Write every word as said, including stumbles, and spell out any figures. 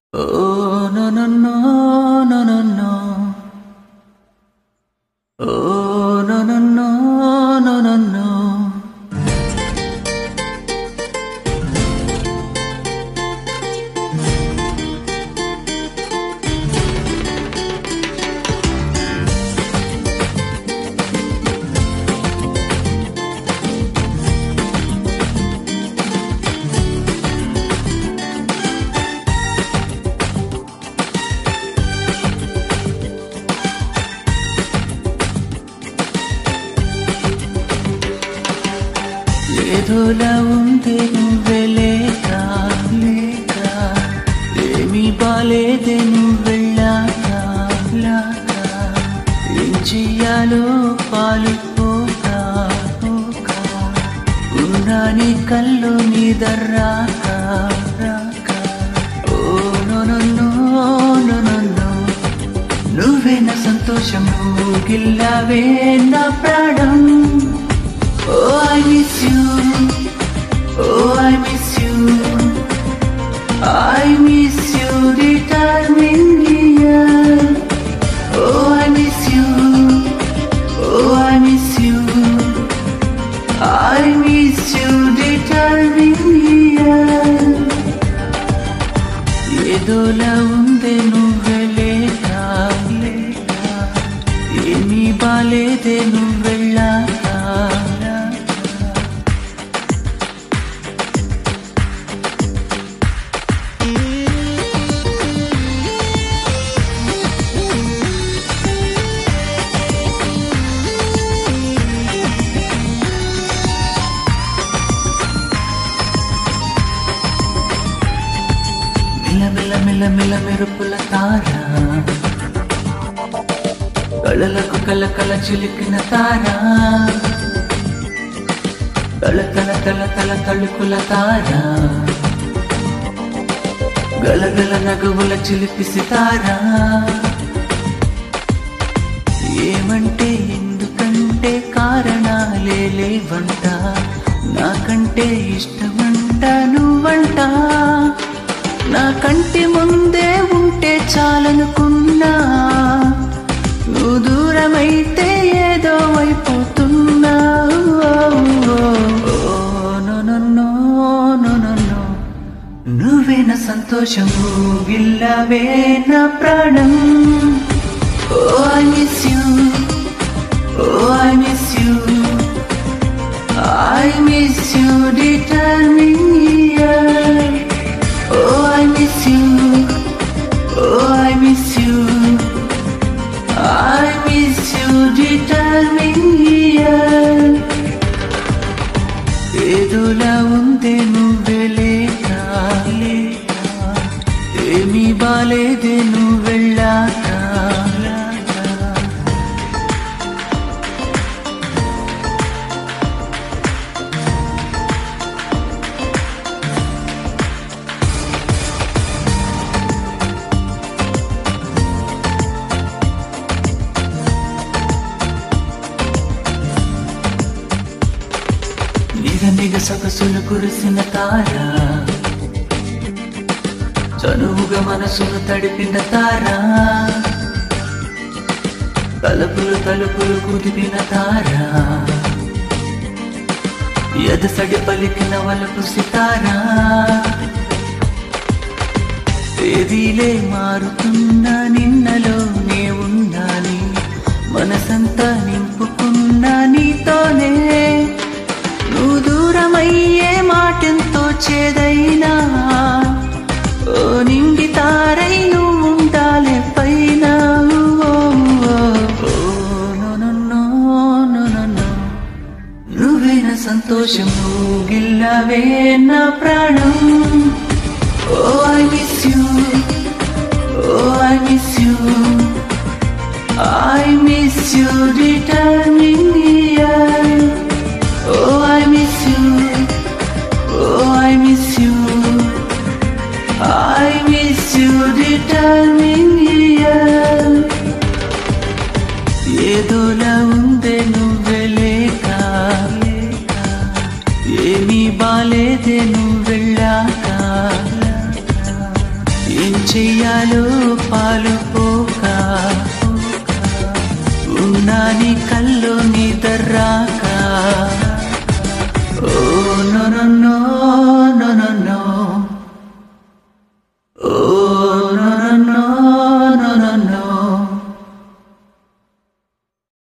Oh no no no no no no. Oh no no no no no no. ఏదోలా ఉంటే నువ్వే లేక లేక ఏమీ బాలేదే నువ్వెళ్ళాక లాక ఏం చెయ్యాలో పాలుపోక పోక ఉన్నా నీ కల్లో నీ దర్రాక రాక oh no no no no no no నువ్వే నా సంతోషం నువ్వు గిల్లావే నా ప్రాణం. Oh, I miss you. Oh, I miss you. I miss you, returning here. Oh, I miss you. Oh, I miss you. I miss you, returning here. ఏదోలా ఉందే నువ్వే లేక లేక ఏమీ బాలేదే నువ్వెళ్ళాక. మెల్ల మెల్ల మెల్ల మెరుపుల తార కళలకు కల కల చిలికిన తార తల తల తల తల తళుకుల తార గలగల నగవుల చిలిపి సితార. ఏమంటే ఎందుకంటే కారణాలే లేవంట నాకంటే ఇష్టమంట నువ్వంట. నా కంటి ముందే ఉంటే చాలనుకున్నా నువ్వు దూరమైతే ఏదో అయిపోతున్నా. నువ్వే నా సంతోషం గిల్లావే నా ప్రాణం. Oh I miss you. Oh I miss you. I miss you returning here. Oh, I miss you. Oh, I miss you. I miss you returning here. ఏదోలా ఉందే నువ్వే లేక లేక ఏమీ బాలేదే నువ్వెళ్ళాక. నిగ సొగసులు కురిసిన తార చనువుగా మనసును తడిపిన తార తలుపులు తలుపులు కుదిపిన తార ఎదసడి పలికిన వలపు సితార. తేదీలే మారుతున్నా నిన్నలోనే ఉండాలి మనసంతా నింపుకున్నా నీతోనే. నువ్వు దూరమయ్యే మాటెంతో చేదైనా ఓ నింగి తారై నువ్వు ఉండాలే పైన. నువ్వే నా సంతోషం నువ్వు గిల్లావే నా ప్రాణం. Oh I miss you. Oh I miss you. I miss you returning here. Oh, I miss you. Oh, I miss you. I miss you returning here. ఏదోలా ఉందే నువ్వే లేక లేక ఏమీ బాలేదే నువ్వెళ్ళాక. ఏం చెయ్యాలో పాలు పోక నాని కల్లో నిద్ర